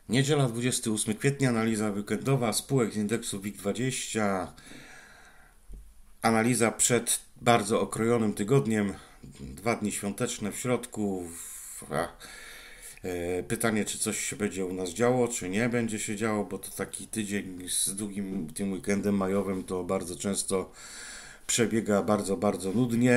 Niedziela 28 kwietnia, analiza weekendowa spółek z indeksu WIG20. Analiza przed bardzo okrojonym tygodniem, 2 dni świąteczne w środku. Pytanie, czy coś się będzie u nas działo, czy nie będzie się działo, bo to taki tydzień z długim tym weekendem majowym to bardzo często przebiega bardzo nudnie.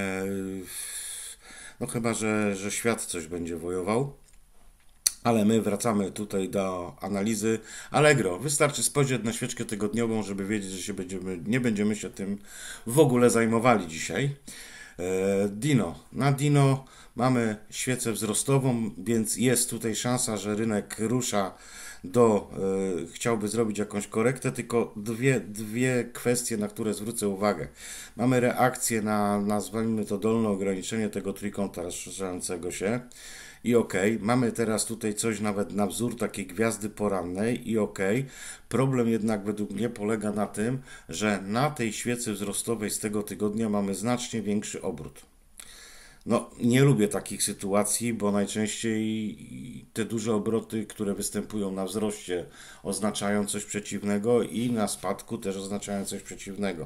No chyba, że świat coś będzie wojował. Ale my wracamy tutaj do analizy Allegro. Wystarczy spojrzeć na świeczkę tygodniową, żeby wiedzieć, że nie będziemy się tym w ogóle zajmowali dzisiaj. Dino. Na Dino mamy świecę wzrostową, więc jest tutaj szansa, że rynek rusza chciałby zrobić jakąś korektę, tylko dwie kwestie, na które zwrócę uwagę. Mamy reakcję nazwijmy to dolne ograniczenie tego trójkąta rozszerzającego się. I mamy teraz tutaj coś nawet na wzór takiej gwiazdy porannej i problem jednak według mnie polega na tym, że na tej świecy wzrostowej z tego tygodnia mamy znacznie większy obrót. No, nie lubię takich sytuacji, bo najczęściej te duże obroty, które występują na wzroście, oznaczają coś przeciwnego i na spadku też oznaczają coś przeciwnego.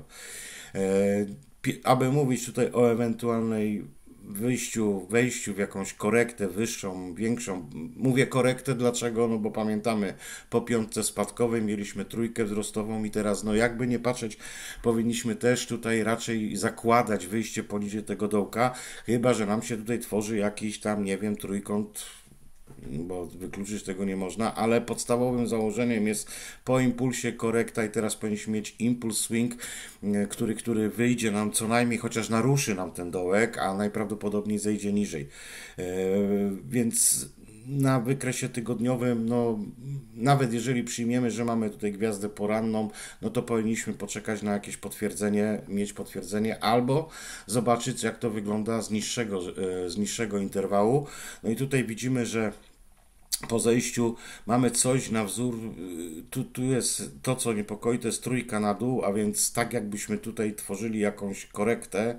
Aby mówić tutaj o ewentualnej wejściu w jakąś korektę wyższą, większą. Mówię korektę dlaczego? No bo pamiętamy, po piątce spadkowej mieliśmy trójkę wzrostową i teraz, no jakby nie patrzeć, powinniśmy też tutaj raczej zakładać wyjście poniżej tego dołka, chyba że nam się tutaj tworzy jakiś tam, nie wiem, trójkąt, bo wykluczyć tego nie można, ale podstawowym założeniem jest po impulsie korekta i teraz powinniśmy mieć impuls swing, który wyjdzie nam co najmniej, chociaż naruszy nam ten dołek, a najprawdopodobniej zejdzie niżej. Więc na wykresie tygodniowym, no nawet jeżeli przyjmiemy, że mamy tutaj gwiazdę poranną, no to powinniśmy poczekać na jakieś potwierdzenie, mieć potwierdzenie albo zobaczyć jak to wygląda z niższego interwału. No i tutaj widzimy, że po zejściu mamy coś na wzór, tu jest to co niepokoi, to jest trójka na dół, a więc tak jakbyśmy tutaj tworzyli jakąś korektę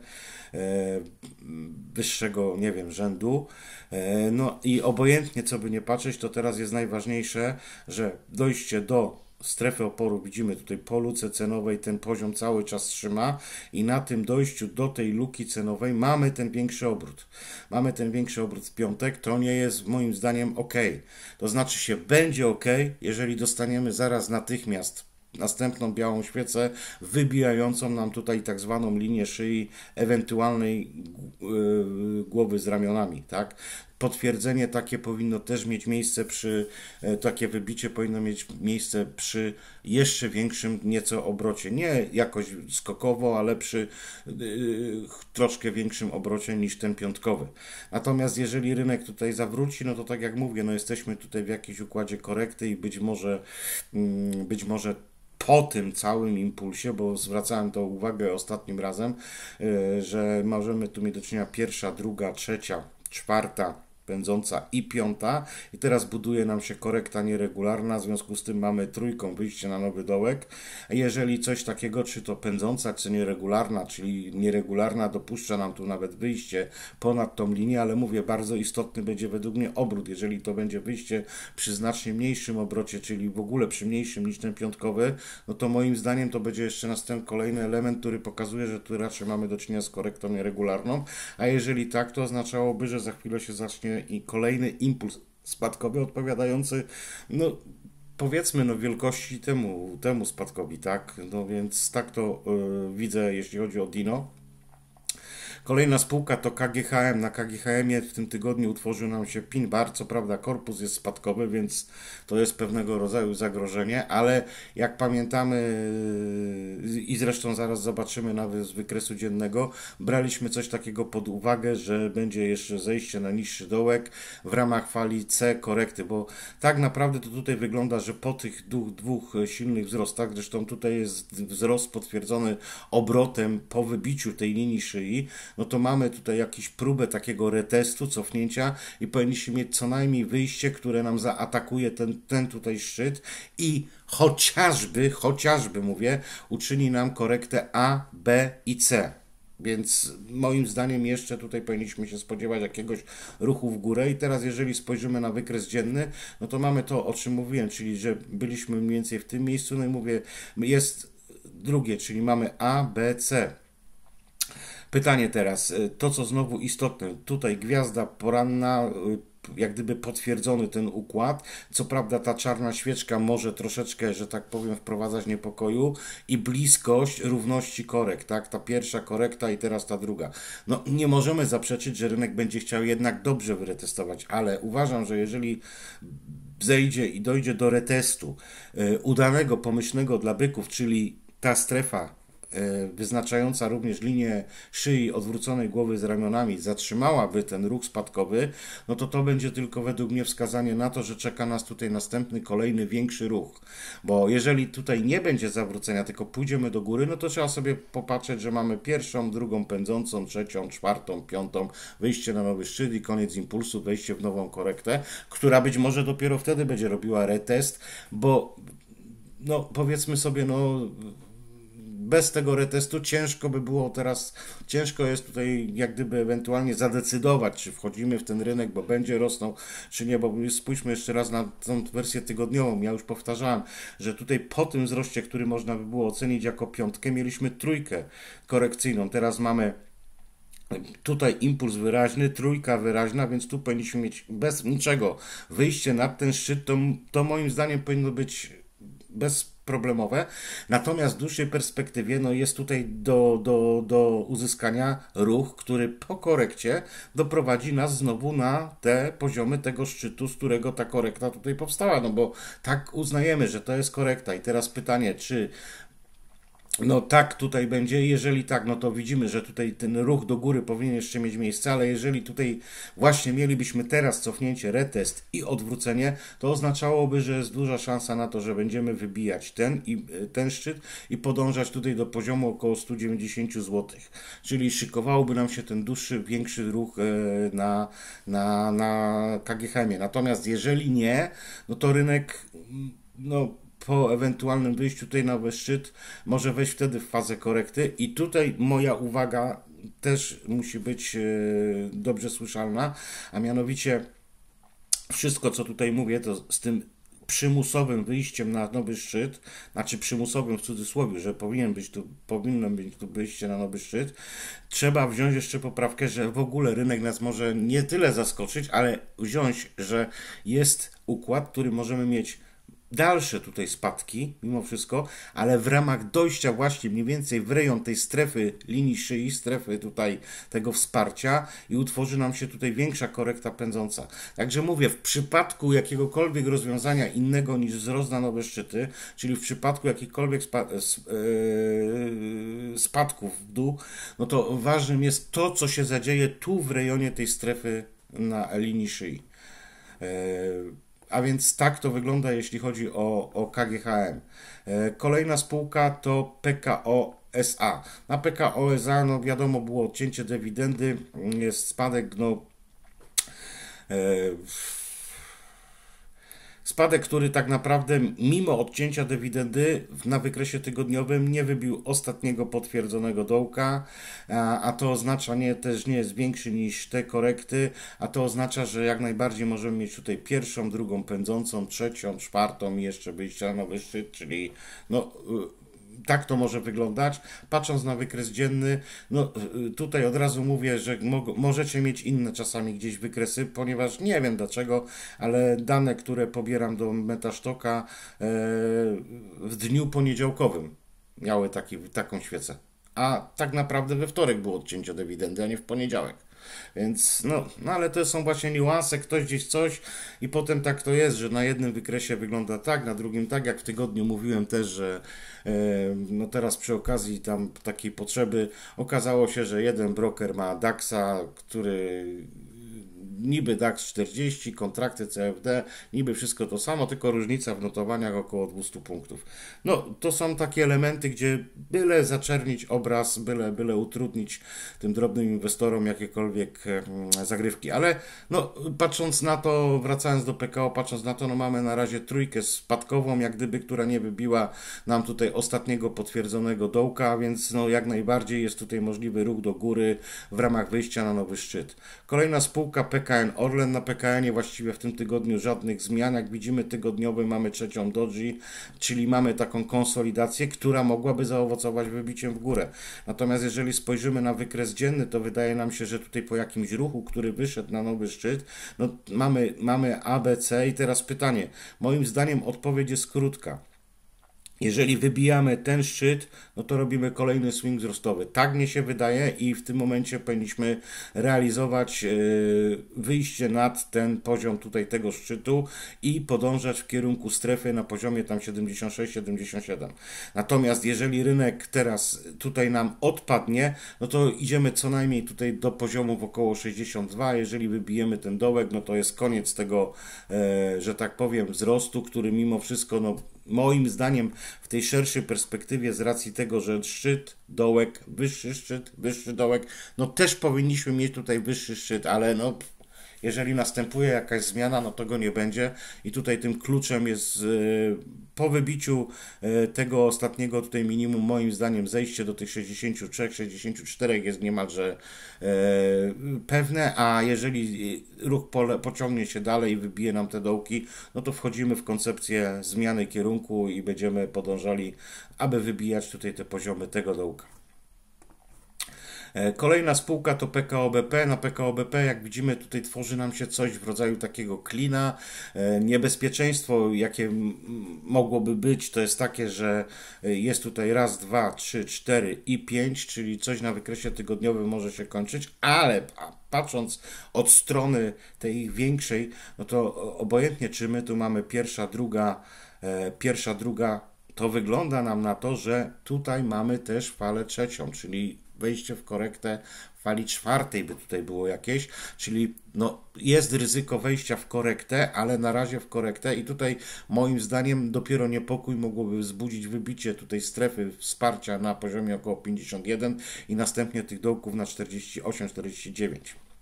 wyższego, nie wiem, rzędu. No i obojętnie co by nie patrzeć, to teraz jest najważniejsze, że dojście do strefy oporu, widzimy tutaj po luce cenowej ten poziom cały czas trzyma i na tym dojściu do tej luki cenowej mamy ten większy obrót. Mamy ten większy obrót w piątek, to nie jest moim zdaniem ok. To znaczy się będzie ok, jeżeli dostaniemy zaraz natychmiast następną białą świecę wybijającą nam tutaj tak zwaną linię szyi ewentualnej głowy z ramionami, tak? Potwierdzenie takie powinno też mieć miejsce takie wybicie powinno mieć miejsce przy jeszcze większym nieco obrocie. Nie jakoś skokowo, ale przy troszkę większym obrocie niż ten piątkowy. Natomiast jeżeli rynek tutaj zawróci, no to tak jak mówię, no jesteśmy tutaj w jakimś układzie korekty i być może po tym całym impulsie, bo zwracałem to uwagę ostatnim razem, że możemy tu mieć do czynienia pierwsza, druga, trzecia, czwarta pędząca i piąta i teraz buduje nam się korekta nieregularna, w związku z tym mamy trójką wyjście na nowy dołek. Jeżeli coś takiego, czy to pędząca, czy nieregularna, czyli nieregularna dopuszcza nam tu nawet wyjście ponad tą linię, ale mówię, bardzo istotny będzie według mnie obrót. Jeżeli to będzie wyjście przy znacznie mniejszym obrocie, czyli w ogóle przy mniejszym niż ten piątkowy, no to moim zdaniem to będzie jeszcze następny kolejny element, który pokazuje, że tu raczej mamy do czynienia z korektą nieregularną, a jeżeli tak, to oznaczałoby, że za chwilę się zacznie i kolejny impuls spadkowy odpowiadający, no powiedzmy, no wielkości temu spadkowi, tak? No więc tak to widzę, jeśli chodzi o Dino. Kolejna spółka to KGHM. Na KGHM-ie w tym tygodniu utworzył nam się pin bar. Co prawda korpus jest spadkowy, więc to jest pewnego rodzaju zagrożenie, ale jak pamiętamy i zresztą zaraz zobaczymy nawet z wykresu dziennego, braliśmy coś takiego pod uwagę, że będzie jeszcze zejście na niższy dołek w ramach fali C korekty, bo tak naprawdę to tutaj wygląda, że po tych dwóch silnych wzrostach, zresztą tutaj jest wzrost potwierdzony obrotem po wybiciu tej linii szyi, no to mamy tutaj jakąś próbę takiego retestu, cofnięcia i powinniśmy mieć co najmniej wyjście, które nam zaatakuje ten tutaj szczyt i chociażby mówię, uczyni nam korektę A, B i C. Więc moim zdaniem jeszcze tutaj powinniśmy się spodziewać jakiegoś ruchu w górę i teraz jeżeli spojrzymy na wykres dzienny, no to mamy to, o czym mówiłem, czyli że byliśmy mniej więcej w tym miejscu, no i mówię, jest drugie, czyli mamy A, B, C. Pytanie teraz, to co znowu istotne, tutaj gwiazda poranna, jak gdyby potwierdzony ten układ. Co prawda ta czarna świeczka może troszeczkę, że tak powiem, wprowadzać niepokoju i bliskość równości korekt, tak? Ta pierwsza korekta i teraz ta druga. No nie możemy zaprzeczyć, że rynek będzie chciał jednak dobrze wyretestować, ale uważam, że jeżeli zejdzie i dojdzie do retestu udanego, pomyślnego dla byków, czyli ta strefa wyznaczająca również linię szyi odwróconej głowy z ramionami zatrzymałaby ten ruch spadkowy, no to to będzie tylko według mnie wskazanie na to, że czeka nas tutaj następny, kolejny, większy ruch. Bo jeżeli tutaj nie będzie zawrócenia, tylko pójdziemy do góry, no to trzeba sobie popatrzeć, że mamy pierwszą, drugą pędzącą, trzecią, czwartą, piątą, wyjście na nowy szczyt i koniec impulsu, wejście w nową korektę, która być może dopiero wtedy będzie robiła retest, bo no powiedzmy sobie, no bez tego retestu ciężko by było teraz, ciężko jest tutaj jak gdyby ewentualnie zadecydować, czy wchodzimy w ten rynek, bo będzie rosnął, czy nie, bo spójrzmy jeszcze raz na tą wersję tygodniową. Ja już powtarzałem, że tutaj po tym wzroście, który można by było ocenić jako piątkę, mieliśmy trójkę korekcyjną. Teraz mamy tutaj impuls wyraźny, trójka wyraźna, więc tu powinniśmy mieć bez niczego wyjście na ten szczyt, to moim zdaniem powinno być bezproblemowe. Natomiast w dłuższej perspektywie no jest tutaj do uzyskania ruch, który po korekcie doprowadzi nas znowu na te poziomy tego szczytu, z którego ta korekta tutaj powstała. No bo tak uznajemy, że to jest korekta. I teraz pytanie, czy no tak tutaj będzie, jeżeli tak, no to widzimy, że tutaj ten ruch do góry powinien jeszcze mieć miejsce, ale jeżeli tutaj właśnie mielibyśmy teraz cofnięcie, retest i odwrócenie, to oznaczałoby, że jest duża szansa na to, że będziemy wybijać ten szczyt i podążać tutaj do poziomu około 190 zł. Czyli szykowałoby nam się ten dłuższy, większy ruch na KGHM-ie. Natomiast jeżeli nie, no to rynek, no po ewentualnym wyjściu tutaj na nowy szczyt może wejść wtedy w fazę korekty i tutaj moja uwaga też musi być dobrze słyszalna, a mianowicie wszystko co tutaj mówię to z tym przymusowym wyjściem na nowy szczyt, znaczy przymusowym w cudzysłowie, że powinno być tu wyjście na nowy szczyt, trzeba wziąć jeszcze poprawkę, że w ogóle rynek nas może nie tyle zaskoczyć, ale wziąć, że jest układ, który możemy mieć dalsze tutaj spadki, mimo wszystko, ale w ramach dojścia właśnie mniej więcej w rejon tej strefy linii szyi, strefy tutaj tego wsparcia i utworzy nam się tutaj większa korekta pędząca. Także mówię, w przypadku jakiegokolwiek rozwiązania innego niż wzrost na nowe szczyty, czyli w przypadku jakichkolwiek spadków w dół, no to ważnym jest to, co się zadzieje tu w rejonie tej strefy na linii szyi. A więc tak to wygląda, jeśli chodzi o KGHM. Kolejna spółka to PKO SA. Na PKO SA, no wiadomo, było odcięcie dywidendy, jest spadek, no spadek, który tak naprawdę mimo odcięcia dywidendy na wykresie tygodniowym nie wybił ostatniego potwierdzonego dołka, a to oznacza też nie jest większy niż te korekty, a to oznacza, że jak najbardziej możemy mieć tutaj pierwszą, drugą pędzącą, trzecią, czwartą i jeszcze wyjście na nowy szczyt, czyli no tak to może wyglądać. Patrząc na wykres dzienny, no tutaj od razu mówię, że możecie mieć inne czasami gdzieś wykresy, ponieważ nie wiem dlaczego, ale dane, które pobieram do Metasztoka w dniu poniedziałkowym miały taką świecę. A tak naprawdę we wtorek było odcięcie dywidendy, a nie w poniedziałek. Więc no ale to są właśnie niuanse, ktoś gdzieś coś i potem tak to jest, że na jednym wykresie wygląda tak, na drugim tak, jak w tygodniu mówiłem też, że no teraz przy okazji tam takiej potrzeby okazało się, że jeden broker ma DAX-a, który niby DAX 40, kontrakty CFD, niby wszystko to samo, tylko różnica w notowaniach około 200 punktów. No, to są takie elementy, gdzie byle zaczernić obraz, byle utrudnić tym drobnym inwestorom jakiekolwiek zagrywki. Ale no, patrząc na to, wracając do PKO, patrząc na to, no mamy na razie trójkę spadkową, jak gdyby, która nie wybiła nam tutaj ostatniego potwierdzonego dołka, więc no jak najbardziej jest tutaj możliwy ruch do góry w ramach wyjścia na nowy szczyt. Kolejna spółka PKN Orlen. Na PKN-ie właściwie w tym tygodniu żadnych zmian. Jak widzimy, tygodniowy mamy trzecią doji, czyli mamy taką konsolidację, która mogłaby zaowocować wybiciem w górę. Natomiast jeżeli spojrzymy na wykres dzienny, to wydaje nam się, że tutaj po jakimś ruchu, który wyszedł na nowy szczyt, no mamy ABC i teraz pytanie. Moim zdaniem odpowiedź jest krótka. Jeżeli wybijamy ten szczyt, no to robimy kolejny swing wzrostowy. Tak mnie się wydaje i w tym momencie powinniśmy realizować wyjście nad ten poziom tutaj tego szczytu i podążać w kierunku strefy na poziomie tam 76-77. Natomiast jeżeli rynek teraz tutaj nam odpadnie, no to idziemy co najmniej tutaj do poziomów około 62. Jeżeli wybijemy ten dołek, no to jest koniec tego, że tak powiem, wzrostu, który mimo wszystko, no moim zdaniem w tej szerszej perspektywie z racji tego, że szczyt, dołek, wyższy dołek, no też powinniśmy mieć tutaj wyższy szczyt, ale no jeżeli następuje jakaś zmiana, no to go nie będzie i tutaj tym kluczem jest po wybiciu tego ostatniego tutaj minimum, moim zdaniem zejście do tych 63-64 jest niemalże pewne, a jeżeli ruch pociągnie się dalej i wybije nam te dołki, no to wchodzimy w koncepcję zmiany kierunku i będziemy podążali, aby wybijać tutaj te poziomy tego dołka. Kolejna spółka to PKO BP. Na PKO BP, jak widzimy, tutaj tworzy nam się coś w rodzaju takiego klina. Niebezpieczeństwo, jakie mogłoby być, to jest takie, że jest tutaj raz, dwa, trzy, cztery i pięć, czyli coś na wykresie tygodniowym może się kończyć, ale patrząc od strony tej większej, no to obojętnie czy my tu mamy pierwsza, druga, to wygląda nam na to, że tutaj mamy też falę trzecią, czyli wejście w korektę fali czwartej by tutaj było jakieś, czyli no, jest ryzyko wejścia w korektę, ale na razie w korektę i tutaj moim zdaniem dopiero niepokój mogłoby wzbudzić wybicie tutaj strefy wsparcia na poziomie około 51 i następnie tych dołków na 48-49.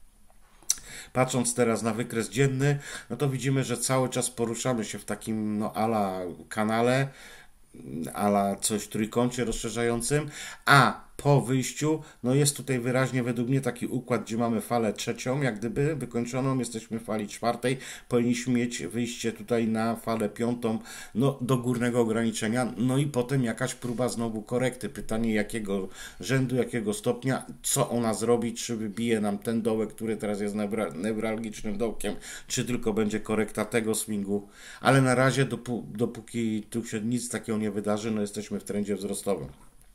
Patrząc teraz na wykres dzienny, no to widzimy, że cały czas poruszamy się w takim no ala kanale, ala coś trójkącie rozszerzającym, a po wyjściu, no jest tutaj wyraźnie według mnie taki układ, gdzie mamy falę trzecią, jak gdyby wykończoną, jesteśmy w fali czwartej, powinniśmy mieć wyjście tutaj na falę piątą, no do górnego ograniczenia, no i potem jakaś próba znowu korekty. Pytanie jakiego rzędu, jakiego stopnia, co ona zrobi, czy wybije nam ten dołek, który teraz jest newralgicznym dołkiem, czy tylko będzie korekta tego swingu, ale na razie dopóki tu się nic takiego nie wydarzy, no jesteśmy w trendzie wzrostowym.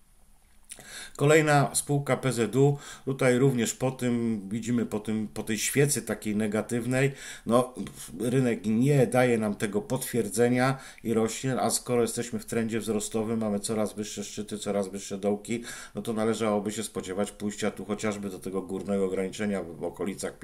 Kolejna spółka PZU, tutaj również po tym, widzimy po tej świecy takiej negatywnej, no rynek nie daje nam tego potwierdzenia i rośnie, a skoro jesteśmy w trendzie wzrostowym, mamy coraz wyższe szczyty, coraz wyższe dołki, no to należałoby się spodziewać pójścia tu chociażby do tego górnego ograniczenia w okolicach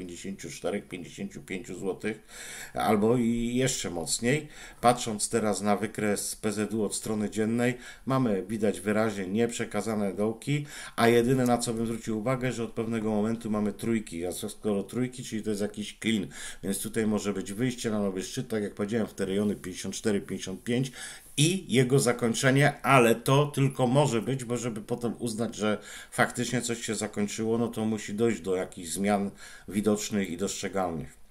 54-55 zł, albo i jeszcze mocniej. Patrząc teraz na wykres PZU od strony dziennej, widać wyraźnie nieprzekazane dołki, a jedyne na co bym zwrócił uwagę, że od pewnego momentu mamy trójki, a skoro trójki, czyli to jest jakiś clean, więc tutaj może być wyjście na nowy szczyt, tak jak powiedziałem, w te rejony 54-55 i jego zakończenie, ale to tylko może być, bo żeby potem uznać, że faktycznie coś się zakończyło, no to musi dojść do jakichś zmian widocznych i dostrzegalnych.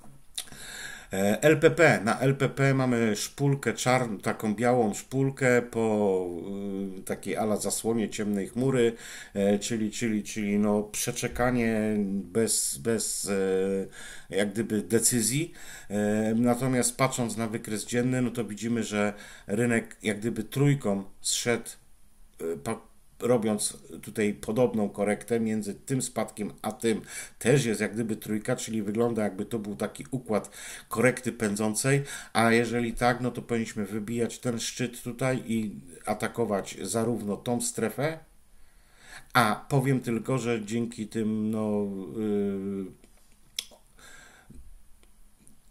LPP. Na LPP mamy szpulkę czarną, taką białą szpulkę po takiej ala zasłonie ciemnej chmury, czyli no przeczekanie bez jak gdyby decyzji. Natomiast patrząc na wykres dzienny, no to widzimy, że rynek jak gdyby trójką zszedł, robiąc tutaj podobną korektę między tym spadkiem a tym też jest jak gdyby trójka, czyli wygląda jakby to był taki układ korekty pędzącej, a jeżeli tak, no to powinniśmy wybijać ten szczyt tutaj i atakować zarówno tą strefę, a powiem tylko, że dzięki tym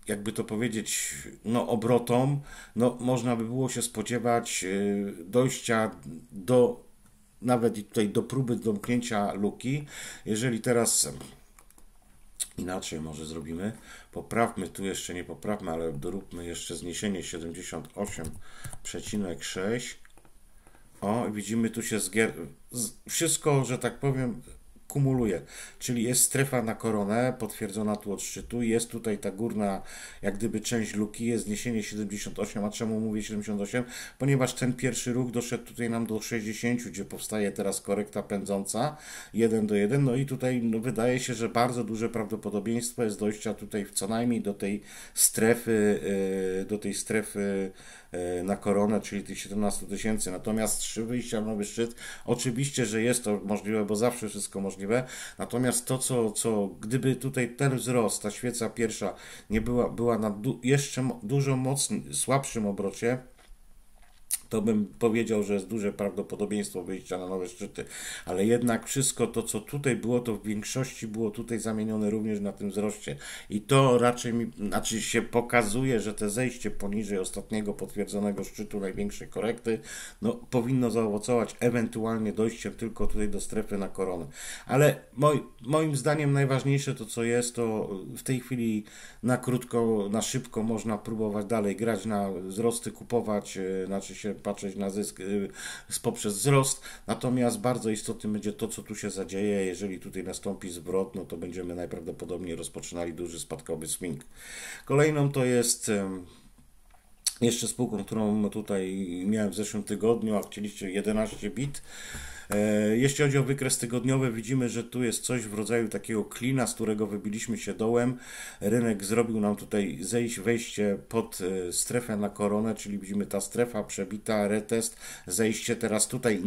jakby to powiedzieć, no obrotom, no można by było się spodziewać dojścia do, nawet i tutaj do próby domknięcia luki. Jeżeli teraz inaczej może zrobimy, poprawmy tu jeszcze, nie poprawmy, ale doróbmy jeszcze zniesienie 78,6. O, widzimy, tu się wszystko, że tak powiem, kumuluje, czyli jest strefa na koronę, potwierdzona tu od szczytu, jest tutaj ta górna, jak gdyby część luki, jest zniesienie 78, a czemu mówię 78? Ponieważ ten pierwszy ruch doszedł tutaj nam do 60, gdzie powstaje teraz korekta pędząca, 1 do 1, no i tutaj no, wydaje się, że bardzo duże prawdopodobieństwo jest dojścia tutaj co najmniej do tej strefy na koronę, czyli tych 17 000. Natomiast 3 wyjścia na nowy szczyt, oczywiście, że jest to możliwe, bo zawsze wszystko możliwe. Natomiast to, co gdyby tutaj ten wzrost, ta świeca pierwsza nie była na jeszcze dużo słabszym obrocie, to bym powiedział, że jest duże prawdopodobieństwo wyjścia na nowe szczyty. Ale jednak wszystko to, co tutaj było, to w większości było tutaj zamienione również na tym wzroście. I to raczej znaczy się pokazuje, że te zejście poniżej ostatniego potwierdzonego szczytu największej korekty, no, powinno zaowocować ewentualnie dojściem tylko tutaj do strefy na koronę. Ale moim zdaniem najważniejsze to, co jest, to w tej chwili na krótko, na szybko można próbować dalej grać na wzrosty, kupować, znaczy się patrzeć na zysk poprzez wzrost, natomiast bardzo istotnym będzie to, co tu się zadzieje. Jeżeli tutaj nastąpi zwrot, no to będziemy najprawdopodobniej rozpoczynali duży spadkowy swing. Kolejną to jest jeszcze spółką, którą tutaj miałem w zeszłym tygodniu, a chcieliście 11 bit. Jeśli chodzi o wykres tygodniowy, widzimy, że tu jest coś w rodzaju takiego klina, z którego wybiliśmy się dołem. Rynek zrobił nam tutaj wejście pod strefę na koronę, czyli widzimy ta strefa przebita, retest, zejście. Teraz tutaj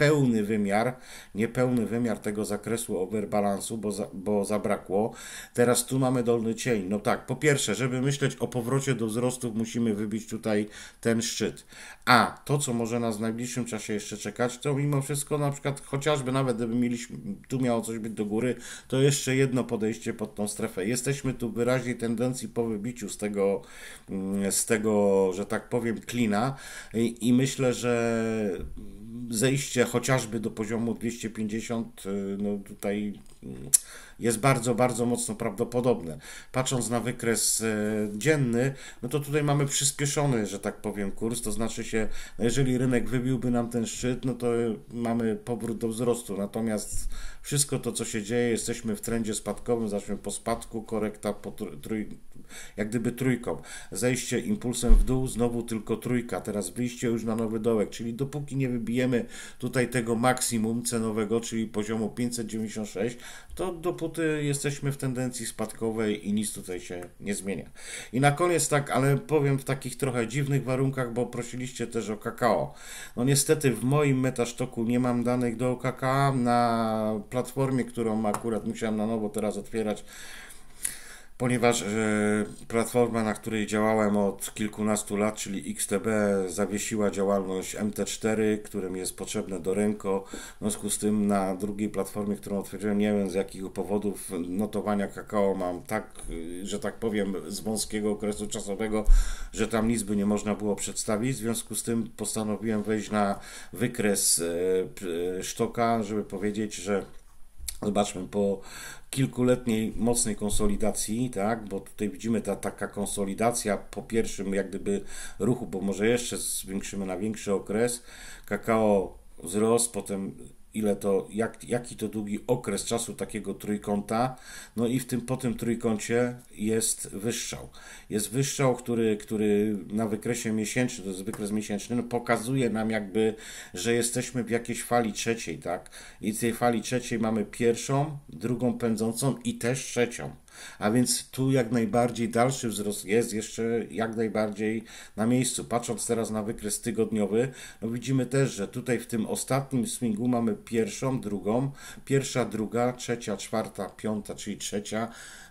niepełny wymiar tego zakresu overbalansu, bo zabrakło. Teraz tu mamy dolny cień. No tak, po pierwsze, żeby myśleć o powrocie do wzrostów, musimy wybić tutaj ten szczyt. A to, co może nas w najbliższym czasie jeszcze czekać, to mimo wszystko na przykład, chociażby nawet gdyby tu miało coś być do góry, to jeszcze jedno podejście pod tą strefę. Jesteśmy tu w wyraźnej tendencji po wybiciu z tego, że tak powiem, klina i myślę, że zejście chociażby do poziomu 250, no tutaj jest bardzo, bardzo mocno prawdopodobne. Patrząc na wykres dzienny, no to tutaj mamy przyspieszony, że tak powiem, kurs, to znaczy się, no jeżeli rynek wybiłby nam ten szczyt, no to mamy powrót do wzrostu, natomiast wszystko to, co się dzieje, jesteśmy w trendzie spadkowym, zacznijmy po spadku, korekta jak gdyby trójką, zejście impulsem w dół, znowu tylko trójka, teraz wyjście już na nowy dołek, czyli dopóki nie wybijemy tutaj tego maksimum cenowego, czyli poziomu 596, to dopóty jesteśmy w tendencji spadkowej i nic tutaj się nie zmienia. I na koniec tak, ale powiem w takich trochę dziwnych warunkach, bo prosiliście też o kakao. No niestety w moim metasztoku nie mam danych do kakao, na platformie, którą akurat musiałem na nowo teraz otwierać, ponieważ platforma, na której działałem od kilkunastu lat, czyli XTB, zawiesiła działalność MT4, którym jest potrzebne do Renko. W związku z tym na drugiej platformie, którą otworzyłem, nie wiem z jakich powodów, notowania kakao mam tak, że tak powiem, z wąskiego okresu czasowego, że tam nic by nie można było przedstawić. W związku z tym postanowiłem wejść na wykres sztoka, żeby powiedzieć, że zobaczmy, po kilkuletniej mocnej konsolidacji, tak, bo tutaj widzimy taka konsolidacja po pierwszym jak gdyby ruchu, bo może jeszcze zwiększymy na większy okres, kakao wzrost, potem jaki to długi okres czasu takiego trójkąta, no i po tym trójkącie jest wystrzał. Jest wystrzał, który na wykresie miesięcznym, to jest wykres miesięczny, no pokazuje nam jakby, że jesteśmy w jakiejś fali trzeciej, tak? I w tej fali trzeciej mamy pierwszą, drugą pędzącą i też trzecią. A więc tu jak najbardziej dalszy wzrost jest jeszcze jak najbardziej na miejscu. Patrząc teraz na wykres tygodniowy, no widzimy też, że tutaj w tym ostatnim swingu mamy pierwszą, drugą, pierwsza, druga, trzecia, czwarta, piąta, czyli trzecia.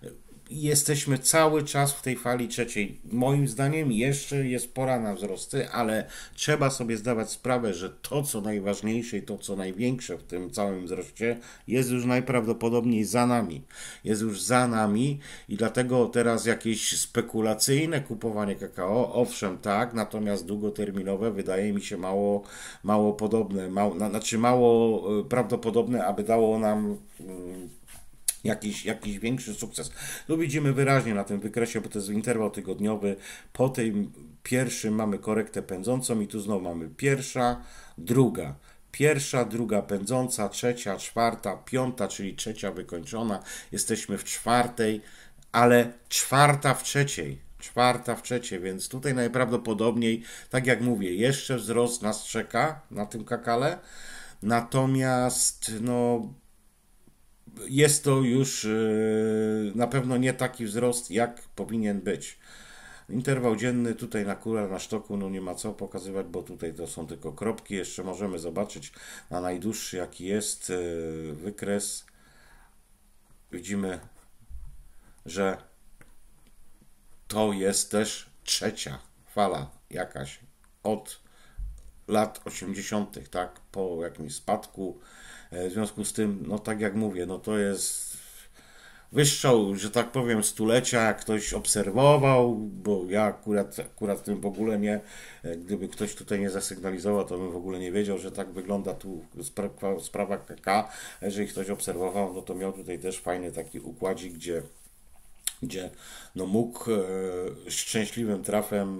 jesteśmy cały czas w tej fali trzeciej. Moim zdaniem jeszcze jest pora na wzrosty, ale trzeba sobie zdawać sprawę, że to co najważniejsze i to co największe w tym całym wzroście jest już najprawdopodobniej za nami. Jest już za nami i dlatego teraz jakieś spekulacyjne kupowanie kakao, owszem tak, natomiast długoterminowe wydaje mi się mało podobne, mało prawdopodobne, aby dało nam jakiś większy sukces. Tu widzimy wyraźnie na tym wykresie, bo to jest interwał tygodniowy. Po tym pierwszym mamy korektę pędzącą i tu znowu mamy pierwsza, druga pędząca, trzecia, czwarta, piąta, czyli trzecia wykończona. Jesteśmy w czwartej, ale czwarta w trzeciej, więc tutaj najprawdopodobniej, tak jak mówię, jeszcze wzrost nas czeka na tym kakale, natomiast no jest to już na pewno nie taki wzrost, jak powinien być. Interwał dzienny tutaj na sztoku, no nie ma co pokazywać, bo tutaj to są tylko kropki. Jeszcze możemy zobaczyć na najdłuższy, jaki jest wykres. Widzimy, że to jest też trzecia fala jakaś od lat 80., tak, po jakimś spadku. W związku z tym, no tak jak mówię, no to jest wyższą, że tak powiem, stulecia, jak ktoś obserwował, bo ja akurat tym w ogóle nie, gdyby ktoś tutaj nie zasygnalizował, to bym w ogóle nie wiedział, że tak wygląda tu sprawa KK. Jeżeli ktoś obserwował, no to miał tutaj też fajny taki układzik, gdzie no mógł szczęśliwym trafem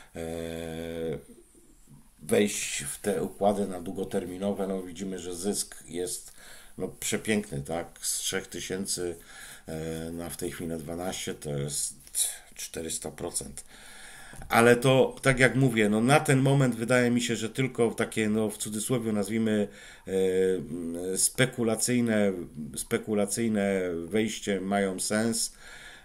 wejść w te układy na długoterminowe. No widzimy, że zysk jest no, przepiękny, tak? Z 3000 na w tej chwili na 12 to jest 400%. Ale to, tak jak mówię, no na ten moment wydaje mi się, że tylko takie, no w cudzysłowie nazwijmy spekulacyjne wejście mają sens.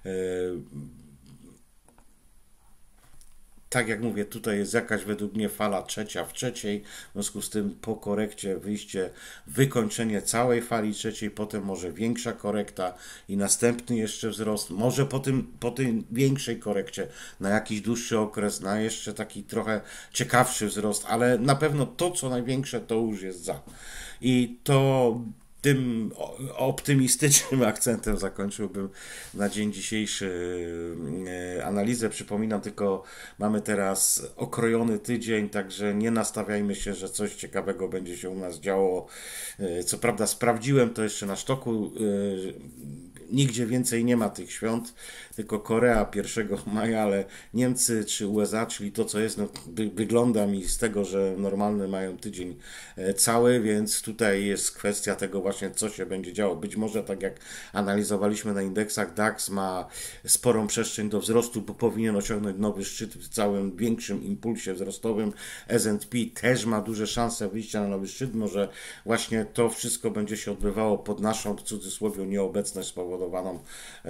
Tak jak mówię, tutaj jest jakaś według mnie fala trzecia w trzeciej, w związku z tym po korekcie wyjście, wykończenie całej fali trzeciej, potem może większa korekta i następny jeszcze wzrost, może po tej większej korekcie na jakiś dłuższy okres, na jeszcze taki trochę ciekawszy wzrost, ale na pewno to co największe to już jest za. I to tym optymistycznym akcentem zakończyłbym na dzień dzisiejszy analizę. Przypominam tylko, mamy teraz okrojony tydzień, także nie nastawiajmy się, że coś ciekawego będzie się u nas działo. Co prawda sprawdziłem to jeszcze na sztoku, nigdzie więcej nie ma tych świąt, tylko Korea 1 maja, ale Niemcy czy USA, czyli to co jest, no, wygląda mi z tego, że normalny mają tydzień cały, więc tutaj jest kwestia tego właśnie, co się będzie działo. Być może tak jak analizowaliśmy na indeksach, DAX ma sporą przestrzeń do wzrostu, bo powinien osiągnąć nowy szczyt w całym większym impulsie wzrostowym. S&P też ma duże szanse wyjścia na nowy szczyt. Może właśnie to wszystko będzie się odbywało pod naszą, w cudzysłowie, nieobecność spowodowaną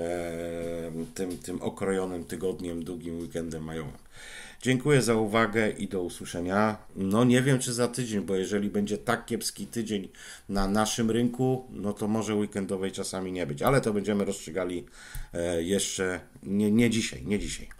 tym okrojonym tygodniem, długim weekendem majowym. Dziękuję za uwagę i do usłyszenia. No nie wiem czy za tydzień, bo jeżeli będzie tak kiepski tydzień na naszym rynku, no to może weekendowej czasami nie być, ale to będziemy rozstrzygali jeszcze nie dzisiaj.